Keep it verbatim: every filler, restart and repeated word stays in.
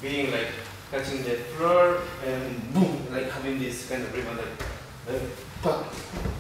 being like touching the floor and boom, like having this kind of rhythm, like, like, pop,